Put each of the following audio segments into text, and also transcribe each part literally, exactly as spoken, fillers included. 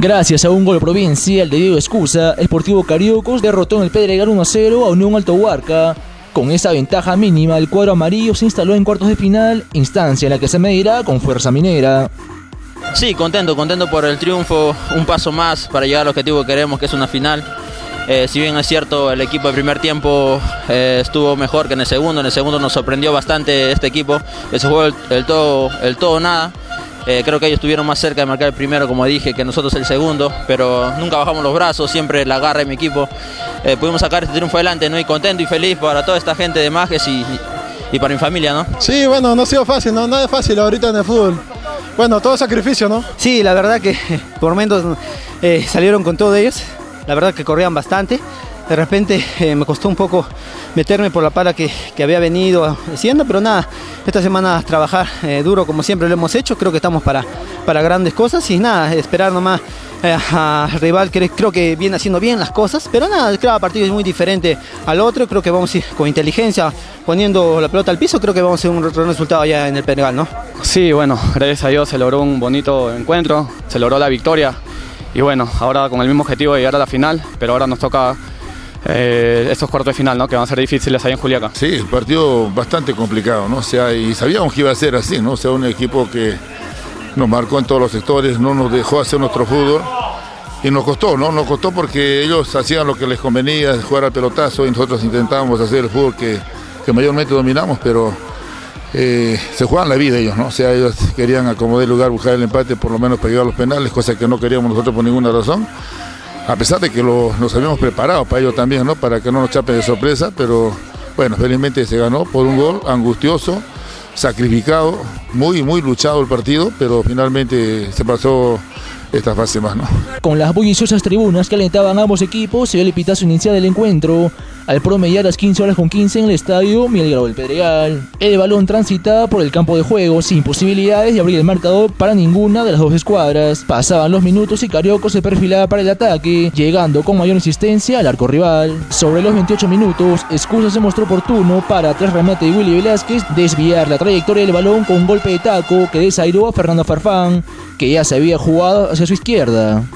Gracias a un gol provincial de Diego Escusa, Sportivo Cariocos derrotó en el Pedregal uno a cero a Unión Alto Huarca. Con esa ventaja mínima, el cuadro amarillo se instaló en cuartos de final, instancia en la que se medirá con Fuerza Minera. Sí, contento, contento por el triunfo, un paso más para llegar al objetivo que queremos, que es una final. Eh, si bien es cierto, el equipo del primer tiempo eh, estuvo mejor que en el segundo, en el segundo nos sorprendió bastante este equipo, que se jugó el, el todo el todo nada. Eh, creo que ellos estuvieron más cerca de marcar el primero, como dije, que nosotros el segundo, pero nunca bajamos los brazos, siempre la garra de mi equipo. Eh, pudimos sacar este triunfo adelante, ¿no? Y contento y feliz para toda esta gente de Majes y, y para mi familia, ¿no? Sí, bueno, no ha sido fácil, ¿no? Nada es fácil ahorita en el fútbol. Bueno, todo sacrificio, ¿no? Sí, la verdad que por momentos eh, salieron con todo ellos, la verdad que corrían bastante. De repente eh, me costó un poco meterme por la pala que, que había venido haciendo, pero nada, esta semana trabajar eh, duro como siempre lo hemos hecho, creo que estamos para, para grandes cosas y nada, esperar nomás eh, al rival que creo que viene haciendo bien las cosas, pero nada, cada partido es muy diferente al otro, creo que vamos a ir con inteligencia, poniendo la pelota al piso, creo que vamos a hacer un buen resultado allá en el Pedregal, ¿no? Sí, bueno, gracias a Dios se logró un bonito encuentro, se logró la victoria y bueno, ahora con el mismo objetivo de llegar a la final, pero ahora nos toca Eh, estos cuartos de final, ¿no? Que van a ser difíciles ahí en Juliaca. Sí, un partido bastante complicado, ¿no? O sea, y sabíamos que iba a ser así, ¿no? O sea, un equipo que nos marcó en todos los sectores, no nos dejó hacer nuestro fútbol y nos costó, ¿no? Nos costó porque ellos hacían lo que les convenía, jugar al pelotazo y nosotros intentábamos hacer el fútbol que, que mayormente dominamos, pero eh, se jugaban la vida ellos, ¿no? O sea, ellos querían acomodar el lugar, buscar el empate, por lo menos para llegar a los penales, cosa que no queríamos nosotros por ninguna razón. A pesar de que lo, nos habíamos preparado para ello también, ¿no? Para que no nos chapen de sorpresa, pero bueno, felizmente se ganó por un gol angustioso, sacrificado, muy, muy luchado el partido, pero finalmente se pasó esta fase más, ¿no? Con las bulliciosas tribunas que alentaban a ambos equipos, se dio el pitazo inicial del encuentro. Al promediar las quince horas con quince en el estadio Miguel Grau del Pedregal, el balón transitaba por el campo de juego sin posibilidades de abrir el marcador para ninguna de las dos escuadras. Pasaban los minutos y Cariocos se perfilaba para el ataque, llegando con mayor insistencia al arco rival. Sobre los veintiocho minutos, Escusa se mostró oportuno para, tras remate de Willy Velázquez, desviar la trayectoria del balón con un golpe de taco que desairó a Fernando Farfán, que ya se había jugado hacia su izquierda.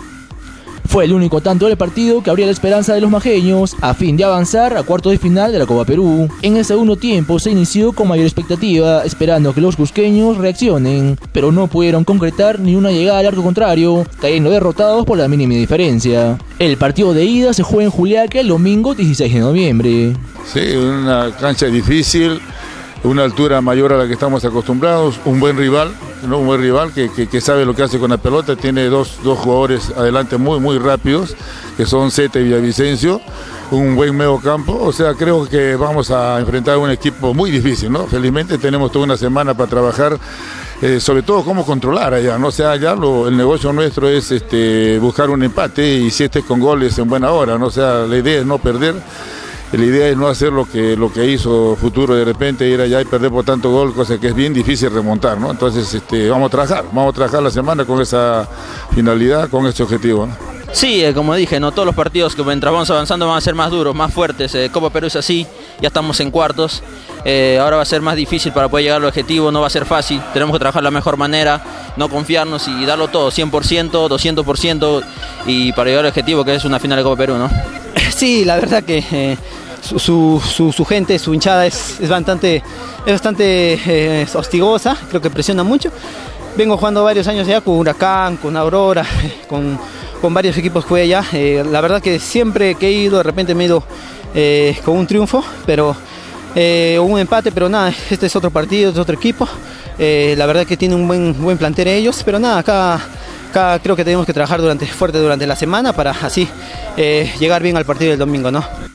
Fue el único tanto del partido que abría la esperanza de los majeños a fin de avanzar a cuartos de final de la Copa Perú. En el segundo tiempo se inició con mayor expectativa, esperando que los cusqueños reaccionen, pero no pudieron concretar ni una llegada al arco contrario, cayendo derrotados por la mínima diferencia. El partido de ida se juega en Juliaca el domingo dieciséis de noviembre. Sí, una cancha difícil, una altura mayor a la que estamos acostumbrados, un buen rival, ¿no? Un buen rival que, que, que sabe lo que hace con la pelota, tiene dos, dos jugadores adelante muy muy rápidos, que son Zeta y Villavicencio, un buen medio campo, o sea, creo que vamos a enfrentar un equipo muy difícil, ¿no? Felizmente tenemos toda una semana para trabajar, eh, sobre todo cómo controlar allá, ¿no? O sea, allá lo, el negocio nuestro es este, buscar un empate y si este es con goles en buena hora, ¿no? O sea, la idea es no perder. La idea es no hacer lo que, lo que hizo Futuro de repente, ir allá y perder por tanto gol, cosa que es bien difícil remontar, ¿no? Entonces este, vamos a trabajar, vamos a trabajar la semana con esa finalidad, con este objetivo, ¿no? Sí, eh, como dije, no todos los partidos que mientras vamos avanzando van a ser más duros, más fuertes. Eh, Copa Perú es así, ya estamos en cuartos, eh, ahora va a ser más difícil para poder llegar al objetivo, no va a ser fácil, tenemos que trabajar de la mejor manera, no confiarnos y darlo todo, cien por ciento, doscientos por ciento y para llegar al objetivo que es una final de Copa Perú, ¿no? Sí, la verdad que eh, su, su, su, su gente, su hinchada es, es bastante, es bastante eh, hostigosa, creo que presiona mucho. Vengo jugando varios años ya con Huracán, con Aurora, con, con varios equipos que jugué allá. Eh, la verdad que siempre que he ido, de repente me he ido eh, con un triunfo, pero eh, un empate, pero nada, este es otro partido, es otro equipo. Eh, la verdad que tiene un buen, buen plantel ellos, pero nada, acá... Acá creo que tenemos que trabajar durante, fuerte durante la semana para así eh, llegar bien al partido del domingo, ¿no?